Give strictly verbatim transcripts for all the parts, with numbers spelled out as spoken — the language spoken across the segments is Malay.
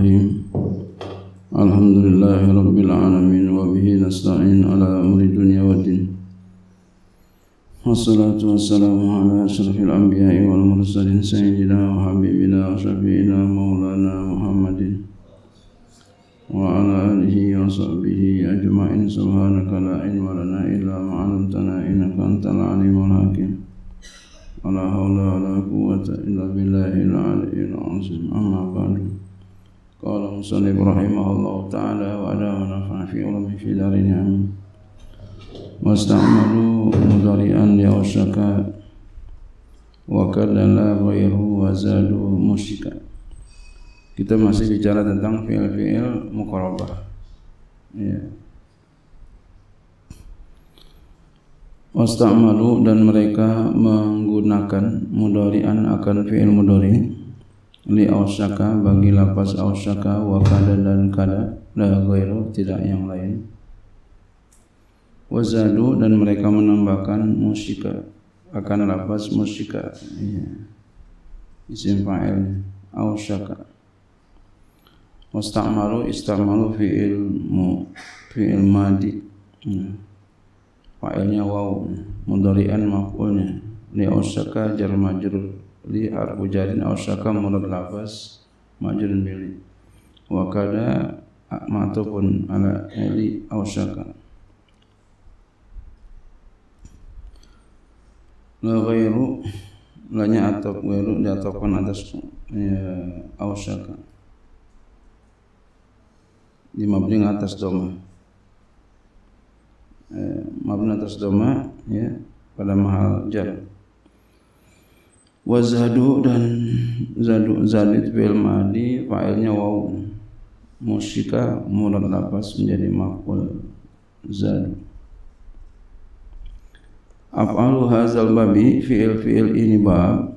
Bismillahirrahmanirrahim. Alhamdulillahirabbil alamin wa bihi nasta'in ala umuri dunya waddin. Wassalatu wassalamu ala asyrafil anbiya'i wal mursalin sayyidina wa habibina wa syafi'ina maulana Muhammadin wa ala alihi wa sahbihi ajma'in. Subhanaka la ilma lana illa ma 'allamtana innaka antal alimul hakim. La haula wala quwwata illa billahil aliyyil azim. Amma ba'du. Qala musannif rahimahullahu ta'ala wa adama nafa'a fi ulumi fi darin amin. Wasta'malu mudhari'an li awshaka wa kadala ghairu wa zadu musyika. Kita masih bicara tentang fi'il-fi'il muqarrabah. Ya. Wasta'malu dan mereka menggunakan mudhari'an akan fi'il mudhari' li awshaka bagi lafaz awshaka wa kada dan kada la ghairu tidak yang lain. Wazadu dan mereka menambahkan musyika akan lafaz musyika, ya. Isim fa'il awshaka. Wasta'malu ista'malu fi'il mu fi'il madi, ya. Fa'ilnya waw, mudhari'an maf'ulnya li awshaka jar majrur li harfu jarin awshaka murad lafaz majrur bil wa kada ma'tufun ala li awshaka. La ghairu lanya atau ghairu diatofkan atas ya, awshaka di mabni atas dhamma, eh, mabni atas dhamma, ya, pada mahal jar. Wa zadu dan zadu zadid bil madi fa'ilnya waw, musyika murad lafaz menjadi maf'ul zadu. Af'alu hadzal babi fi'il fi'il ini bab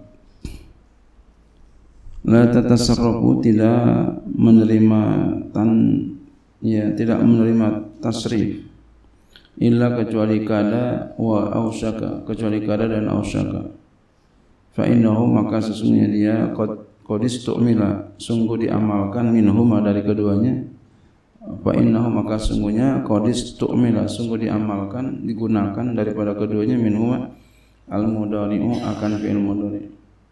la tatasarrafu tidak menerima tan ya tidak menerima tasrif illa kecuali kada wa awshaka kecuali kada dan awshaka. Fa innahu maka sesungguhnya dia qad qadistu'mila sungguh diamalkan minhuma dari keduanya. Fa innahu maka sungguhnya qadistu'mila sungguh diamalkan digunakan daripada keduanya minhuma al mudhari'u akan fi'il mudhari'.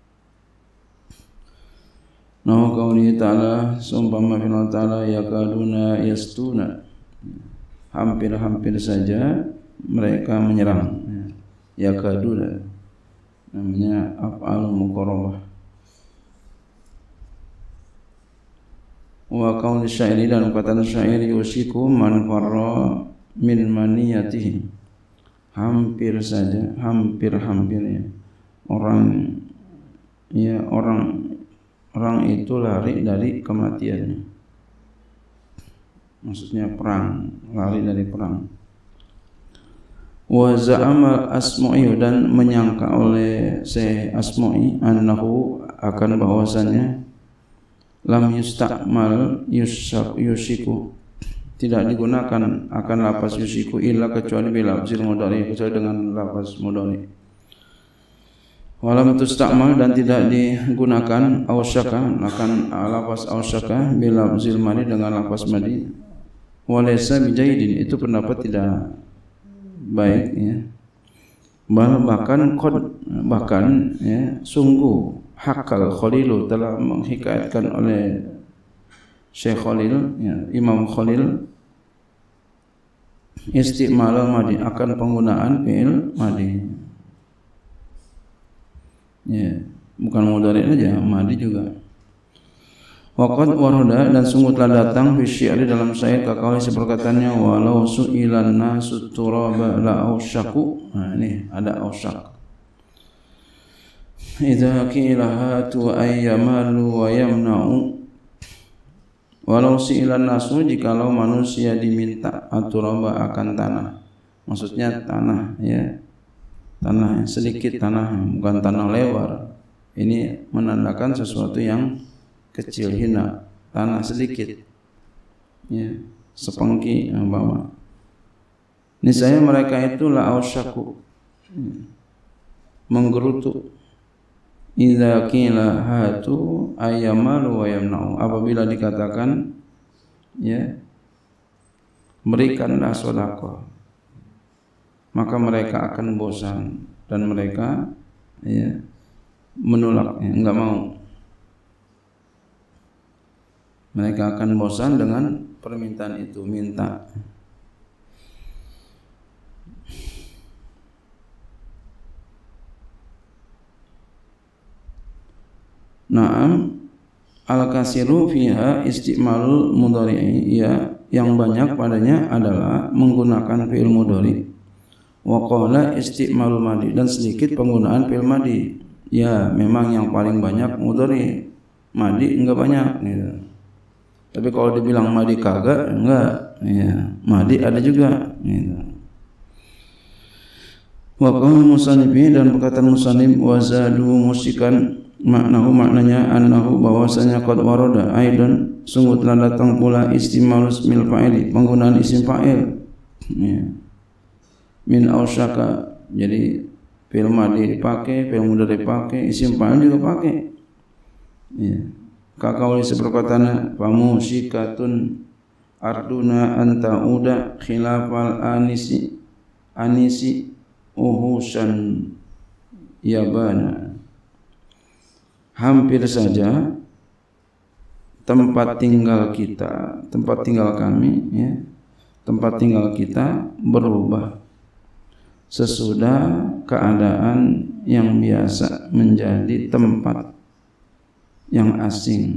Nahu qauli ta'ala sumpama firman ta'ala yakaduna yastuna hampir-hampir saja mereka menyerang. Yakaduna namanya af'al muqarrabah. Wa qauli syairi dan perkataan syair yusiku man farra min maniyatihi hampir saja hampir-hampir ya orang ya orang orang itu lari dari kematiannya, maksudnya perang, lari dari perang. Wa za'ama Asma'i dan menyangka oleh Syekh Asma'i annahu akan bahwasannya lam yusta'mal yushak yusiku tidak digunakan akan lafaz yusiku illa kecuali bila lafzil mudhari kecuali dengan lafaz mudhari. Walam tusta'mal dan tidak digunakan awshaka akan lafaz awshaka bila lafzil madi dengan lafaz madi. Walaysa bijaidin itu pendapat tidak baik, ya. Bahkan bahkan ya sungguh hakal Khalilu telah menghikayatkan oleh Syekh Khalil, ya, Imam Khalil isti'mal madi akan penggunaan fi'il madi, ya, bukan mudhari saja, madi juga. Waqad warada dan sungguh telah datang fi syi'ri dalam syair kakawi seperkataannya walau su'ilan nasu turaba la awsyaku. Nah ini ada awsyak. Idza qila hatu ayyamalu wa yamna'u. Walau su'ilan nasu jikalau manusia diminta aturaba akan tanah. Maksudnya tanah, ya. Tanah sedikit, tanah bukan tanah lebar. Ini menandakan sesuatu yang kecil, hina, tanah sedikit, ya, sepengki umpama. Niscaya mereka itu la awsyaku, menggerutu idza qila hatu ayyamalu wa yamna'u, apabila dikatakan ya berikanlah sedekah, maka mereka akan bosan dan mereka ya menolaknya, enggak mau. Mereka akan bosan dengan permintaan itu, minta. Naam al-kasiru fiha istimalul mudhari'i, ya yang banyak padanya adalah menggunakan fi'il mudhari. Wa qala istimalul madi, dan sedikit penggunaan fi'il madi. Ya memang yang paling banyak mudhari, madi enggak banyak gitu. Tapi kalau dibilang madi kagak, enggak, ya madi ada juga gitu. Wa qala musannifi, dan perkataan musannif wazadu musikan, maknahu maknanya annahu bahwasanya qad warada aidan, sungguh telah datang pula istimalus mil fa'ili, penggunaan isim fa'il ya. Min ausyaka, jadi fi'il madhi dipakai, fi'il mudhari dipakai, isim fa'il juga pakai ya. Kakauli seperkataana famusikatun arduna anta uda khilafal anisi anisi uhusan yabana, hampir saja tempat tinggal kita, tempat tinggal kami ya, tempat tinggal kita berubah sesudah keadaan yang biasa menjadi tempat yang asing.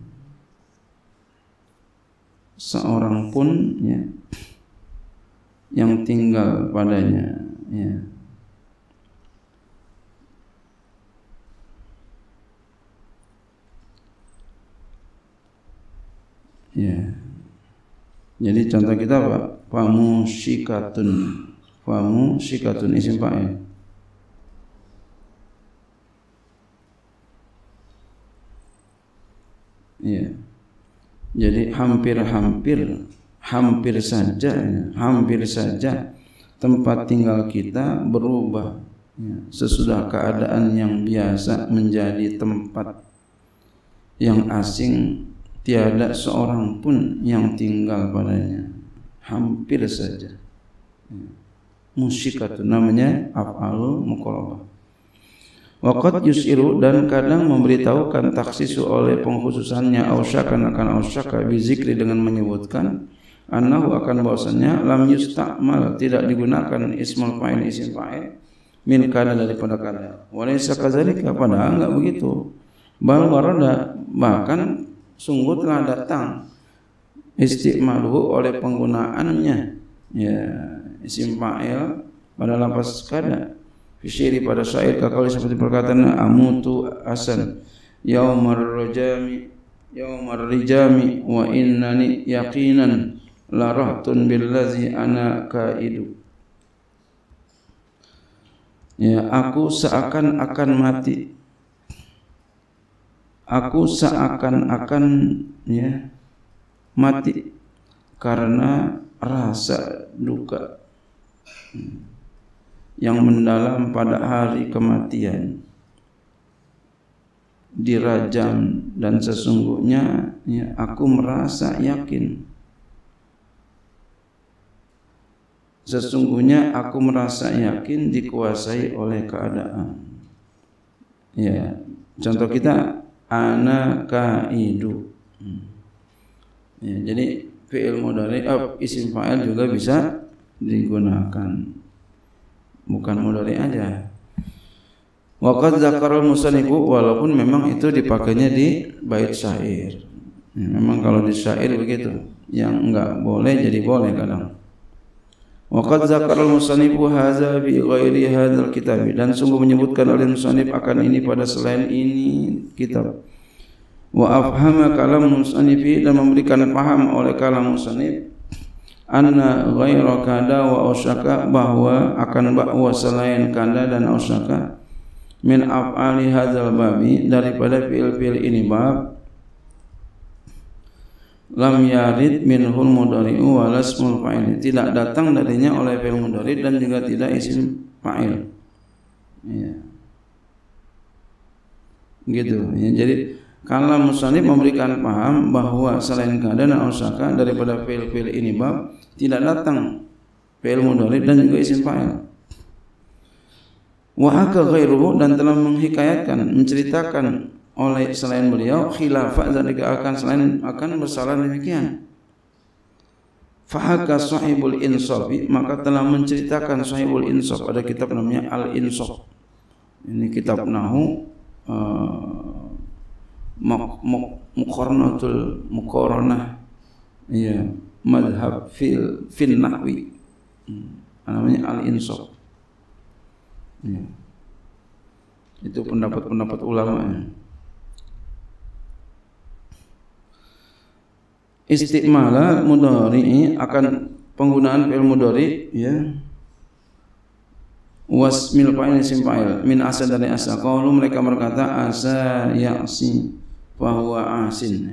Seorang pun ya yang tinggal padanya ya. Ya. Jadi contoh kita apa? Famusikatun. Famusikatun isim fa'il. Ya. Jadi hampir-hampir hampir saja hampir saja tempat tinggal kita berubah ya, sesudah keadaan yang biasa menjadi tempat yang asing, tiada seorang pun yang tinggal padanya. Hampir saja. Musikatun namanya af'alul muqarrabah. Waqad yusiru, dan kadang memberitahukan taksisu oleh pengkhususannya ausyakan akan ausyaka bizikri, dengan menyebutkan annahu akan bahwasanya lam yusta'mal, tidak digunakan ismul fa'il isim fa'il min kana daripada kana. Walaysa kadzalika, padahal enggak begitu. Bal warada, bahkan sungguh telah datang istimaluhu oleh penggunaannya ya isim fa'il pada lafaz kada fisyiri pada syair, kakali seperti perkataan amutu asan yaumar rajami yaumar rijami wa innani yaqinan la rahtun billazi ana kaidu, ya aku seakan-akan mati, aku seakan-akan ya mati karena rasa duka yang mendalam pada hari kematian, dirajam, dan sesungguhnya ya, aku merasa yakin, sesungguhnya aku merasa yakin dikuasai oleh keadaan. Ya, contoh kita ana kaidu. Ya, jadi fi'il mudhari, oh, isim fa'il juga bisa digunakan. Bukan mudhari aja. Waqad zakarul musannifu, walaupun memang itu dipakainya di bait syair. Ya, memang kalau di syair begitu, yang enggak boleh jadi boleh kadang. Waqad zakarul musannifu hadza fi ghairi hadzal kitab, dan sungguh menyebutkan oleh musannif akan ini pada selain ini kitab. Wa afhama kalam musannifi, dan memberikan paham oleh kalam musannif anna ghaira kada wa ausyaka, bahwa akan bahwa selain kada dan ausyaka min af'ali hadzal babi, daripada fi'il-fi'il ini bab, lam yarid minhul mudhari'u wa lasmul fa'il, tidak datang darinya oleh fi'il mudhari dan juga tidak isim fa'il ya. gitu ya. Jadi kalau musannif memberikan paham bahwa selain kada dan ausaka daripada fi'il-fi'il ini bab tidak datang fi'il mudhari dan juga isim fa'il. Wa haka ghairuhu dan telah menghikayatkan menceritakan oleh selain beliau khilafah zalika akan selain akan bersalah demikian. Fahaka sahibul insaf, maka telah menceritakan sahibul insaf, ada kitab namanya Al Insaf. Ini kitab nahu uh, muqarnatul muqaranah ya madhab fil fil nahwi, namanya Al Insaf ya. Itu pendapat-pendapat ulama ya. Istikmala mudhari akan penggunaan fi'il mudhari ya wasmil fa'il isim fa'il min asa dari asa. Qalu mereka berkata asa ya'si fahuwa asin.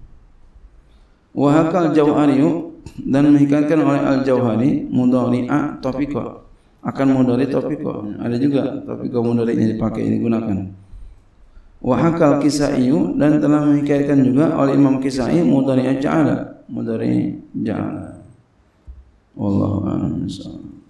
Wa hakal Jauhari dan menghikayatkan oleh Al-Jauhari mudhari'a tafiqa akan mudhari tafiqa. Ada juga tafiqa mudhari yang dipakai ini gunakan. Wa hakal Kisai dan telah menghikayatkan juga oleh Imam Kisai mudhari'a ja'ala mudhari ja'ala. Wallahu a'lam.